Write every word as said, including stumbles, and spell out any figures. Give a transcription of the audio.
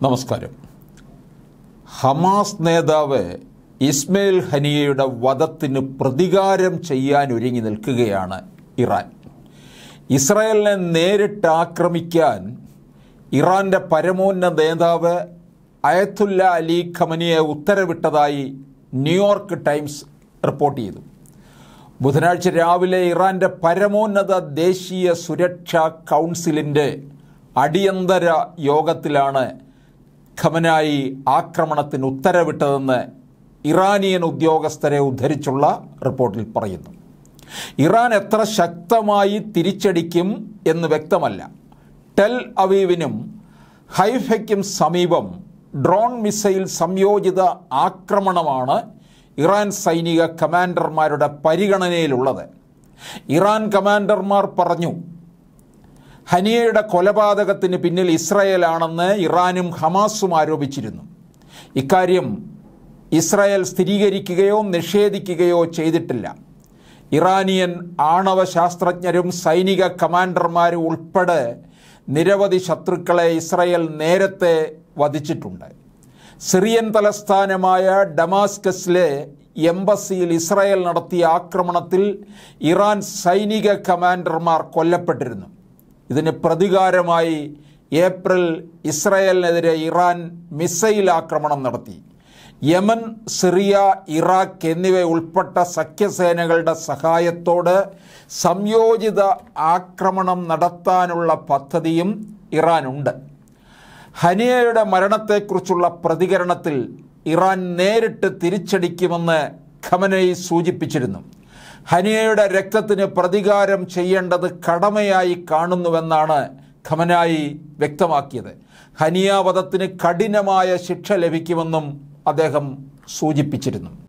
നമസ്കാരം. ഹമാസ് നേതാവ് ഇസ്മയിൽ ഹനിയയുടെ വധത്തിന് പ്രതികാരം ചെയ്യാൻ ഒരുങ്ങി നിൽക്കുകയാണ് ഇറാൻ. ഇസ്രായേലിനെ നേരിട്ട് ആക്രമിക്കാൻ ഇറാൻ്റെ പരമോന്നത നേതാവ് അയത്തുല്ല അലി ഖമനിയെ ഉത്തരവിട്ടതായി ന്യൂയോർക്ക് ടൈംസ് റിപ്പോർട്ട് ചെയ്തു. ബുധനാഴ്ച രാവിലെ ഇറാൻ്റെ പരമോന്നത ദേശീയ സുരക്ഷാ കൗൺസിലിൻ്റെ അടിയന്തര യോഗത്തിലാണ് ഖമനായി ആക്രമണത്തിന് ഉത്തരവിട്ടതെന്ന് ഇറാനിയൻ ഉദ്യോഗസ്ഥരെ ഉദ്ധരിച്ചുള്ള റിപ്പോർട്ടിൽ പറയുന്നു. ഇറാൻ എത്ര ശക്തമായി തിരിച്ചടിക്കും എന്ന് വ്യക്തമല്ല. ടെൽ അവീവിനും ഹൈഫയ്ക്കും സമീപം ഡ്രോൺ മിസൈൽ സംയോജിത ആക്രമണമാണ് ഇറാൻ സൈനിക കമാൻഡർമാരുടെ പരിഗണനയിലുള്ളത്. ഇറാൻ കമാൻഡർമാർ പറഞ്ഞു, ഹനിയയുടെ കൊലപാതകത്തിന് പിന്നിൽ ഇസ്രായേലാണെന്ന് ഇറാനും ഹമാസും ആരോപിച്ചിരുന്നു. ഇക്കാര്യം ഇസ്രായേൽ സ്ഥിരീകരിക്കുകയോ നിഷേധിക്കുകയോ ചെയ്തിട്ടില്ല. ഇറാനിയൻ ആണവ ശാസ്ത്രജ്ഞരും സൈനിക കമാൻഡർമാരും ഉൾപ്പെടെ നിരവധി ശത്രുക്കളെ ഇസ്രായേൽ നേരത്തെ വധിച്ചിട്ടുണ്ട്. സിറിയൻ തലസ്ഥാനമായ ഡമാസ്കസിലെ എംബസിയിൽ ഇസ്രായേൽ നടത്തിയ ആക്രമണത്തിൽ ഇറാൻ സൈനിക കമാൻഡർമാർ കൊല്ലപ്പെട്ടിരുന്നു. ഇതിന് പ്രതികാരമായി ഏപ്രിൽ ഇസ്രായേലിനെതിരെ ഇറാൻ മിസൈൽ ആക്രമണം നടത്തി. യമൻ, സിറിയ, ഇറാഖ് എന്നിവ ഉൾപ്പെട്ട സഖ്യസേനകളുടെ സഹായത്തോടെ സംയോജിത ആക്രമണം നടത്താനുള്ള പദ്ധതിയും ഇറാനുണ്ട്. ഹനിയയുടെ മരണത്തെക്കുറിച്ചുള്ള പ്രതികരണത്തിൽ ഇറാൻ നേരിട്ട് തിരിച്ചടിക്കുമെന്ന് ഖമനയി സൂചിപ്പിച്ചിരുന്നു. ഹനിയയുടെ രക്തത്തിന് പ്രതികാരം ചെയ്യേണ്ടത് കടമയായി കാണുന്നുവെന്നാണ് ഖമനായി വ്യക്തമാക്കിയത്. ഹനിയ വധത്തിന് കഠിനമായ ശിക്ഷ ലഭിക്കുമെന്നും അദ്ദേഹം സൂചിപ്പിച്ചിരുന്നു.